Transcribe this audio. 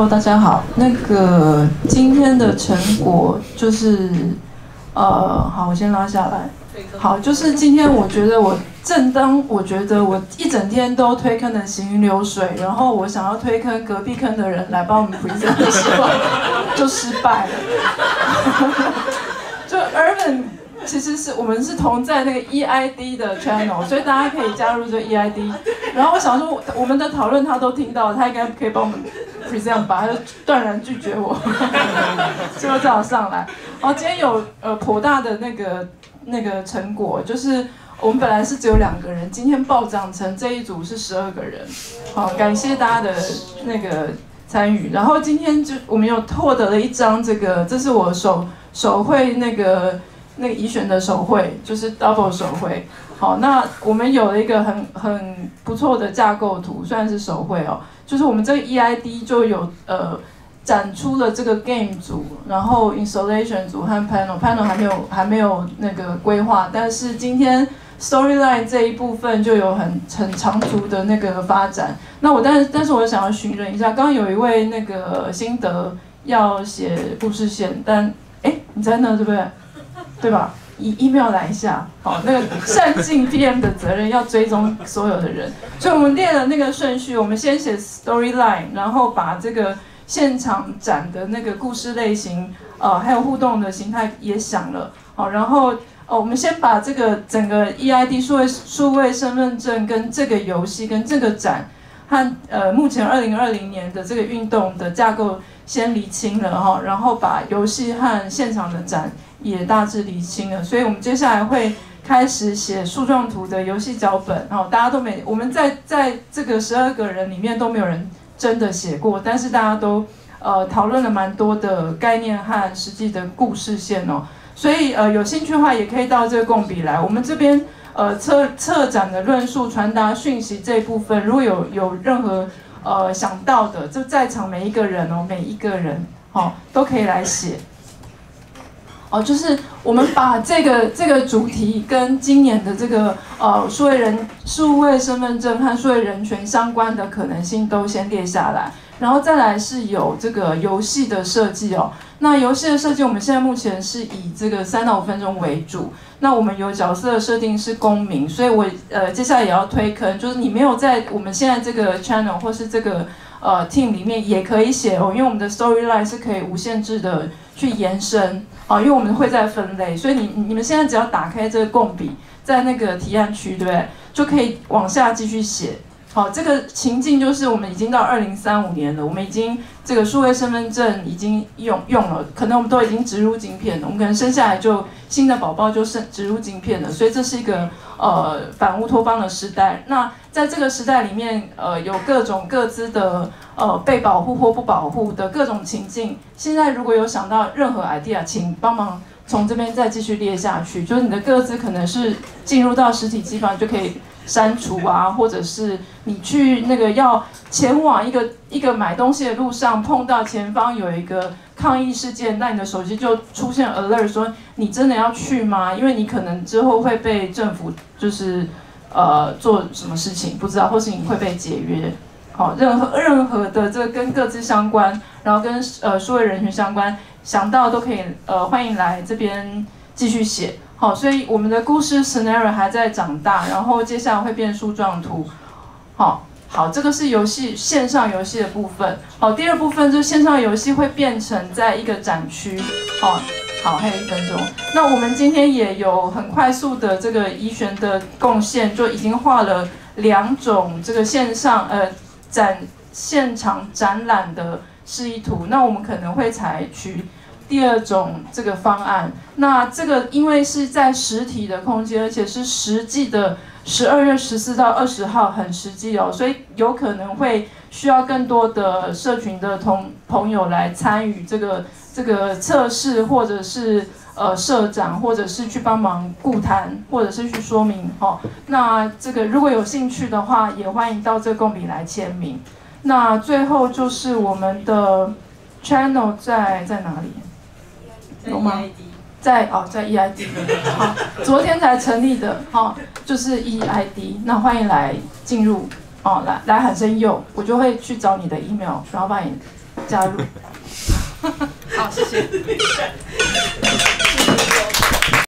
大家好。今天的成果就是，好，我先拉下来。好，就是今天正当我觉得我一整天都推坑的行云流水，然后我想要推坑隔壁坑的人来帮我们 present 的时候，就失败了。就 Urban 其实我们是同在那个 EID 的 channel， 所以大家可以加入这个 EID。然后我想说，我们的讨论他都听到，他应该可以帮我们 present 吧，他就断然拒绝我，结果只好上来。然后今天有颇大的那个成果，就是我们本来是只有2个人，今天暴涨成这一组是12个人。好，感谢大家的那个参与。然后今天我们有获得了一张这是我手绘那个宜选的手绘，就是 double 手绘。好，那我们有了一个很不错的架构图，虽然是手绘哦，就是我们这个 EID 就有展出了这个 game 组，然后 installation 组和 panel 还没有那个规划，但是今天 storyline 这一部分就有很长足的那个发展。那但是我想要询问一下，刚刚有一位那个心得要写故事线，但你在那对不对？对吧？email 来一下，好，那个善尽 PM 的责任，要追踪所有的人。所以我们列了那个顺序，我们先写 storyline， 然后把这个现场展的那个故事类型，还有互动的形态也想了，好，然后我们先把这个整个 EID 数位身份证跟这个游戏跟这个展和目前2020年的这个运动的架构先厘清了哈，然后把游戏和现场的展也大致厘清了，所以我们接下来会开始写树状图的游戏脚本。哦，大家都我们在这个12个人里面都没有人真的写过，但是大家都讨论了蛮多的概念和实际的故事线哦。所以有兴趣的话也可以到这个共笔来。我们这边策展的论述、传达讯息这一部分，如果有任何想到的，就在场每一个人都可以来写。就是我们把这个主题跟今年的这个数位身份证和数位人权相关的可能性都先列下来，然后再来是有这个游戏的设计哦。那游戏的设计我们现在目前是以这个3到5分钟为主。那我们有角色的设定是公民，所以我接下来也要推坑，就是你没有在我们现在这个 channel 或是这个team 里面也可以写哦，因为我们的 storyline 是可以无限制的去延伸。因为我们会在分类，所以你们现在只要打开这个共笔，在那个提案区，对不对？就可以往下继续写。好，这个情境就是我们已经到2035年了，我们已经这个数位身份证已经用了，可能我们都已经植入晶片了，我们可能生下来就新的宝宝就植入晶片了，所以这是一个反乌托邦的时代。那在这个时代里面，有各种各自的被保护或不保护的各种情境。现在如果有想到任何 idea， 请帮忙从这边再继续列下去。就是你的各自可能是进入到实体机房就可以删除啊，或者是你去那个要前往一个买东西的路上，碰到前方有一个抗议事件，那你的手机就出现 alert 说你真的要去吗？因为你可能之后会被政府就是做什么事情不知道，或是你会被解约。好，任何的这个跟各自相关，然后跟数位人权相关，想到都可以欢迎来这边继续写。好，所以我们的故事 scenario 还在长大，然后接下来会变树状图。好，这个是线上游戏的部分。好，第二部分就是线上游戏会变成在一个展区。好，还有1分钟。那我们今天也有很快速的这个宜璇的贡献，就已经画了2种这个线上现场展览的示意图。那我们可能会采取第2种这个方案。那这个因为是在实体的空间，而且是实际的12月14到20号，很实际哦，所以有可能会需要更多的社群的朋友来参与这个测试，或者是社长，或者是去帮忙顾谈，或者是去说明哦。那这个如果有兴趣的话，也欢迎到这个共笔来签名。那最后就是我们的 channel 在哪里？有吗？在 EID 好，昨天才成立的就是 EID。那欢迎来进入来喊声佑，我就会去找你的 email， 然后帮你加入。 好，谢谢。